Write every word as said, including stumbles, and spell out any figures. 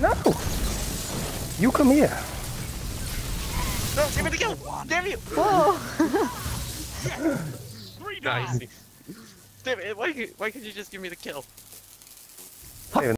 No! You come here. No, give me the kill! Damn you! Whoa! Nice. Damn it, why, why could you just give me the kill?